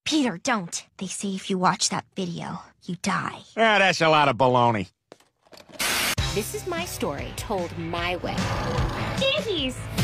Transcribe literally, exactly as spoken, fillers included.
Peter, don't. They say if you watch that video, you die. Ah, that's a lot of baloney. This is my story, told my way. Jeez!